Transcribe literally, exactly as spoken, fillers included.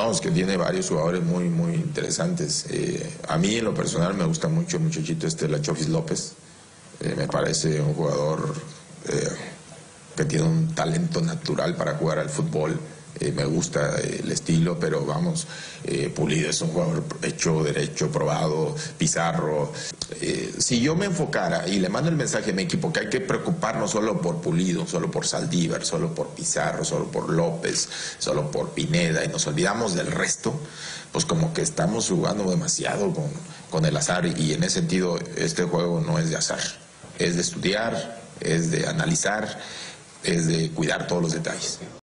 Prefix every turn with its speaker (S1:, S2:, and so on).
S1: vamos, que tiene varios jugadores muy, muy interesantes. Eh, a mí, en lo personal, me gusta mucho el muchachito este, la Chofis López. Eh, me parece un jugador eh, que tiene un talento natural para jugar al fútbol. Eh, me gusta eh, el estilo, pero vamos, eh, Pulido es un jugador hecho, derecho, probado, Pizarro. Eh, si yo me enfocara y le mando el mensaje a mi equipo que hay que preocuparnos solo por Pulido, solo por Saldívar, solo por Pizarro, solo por López, solo por Pineda, y nos olvidamos del resto, pues como que estamos jugando demasiado con, con el azar, y en ese sentido este juego no es de azar, es de estudiar, es de analizar, es de cuidar todos los detalles.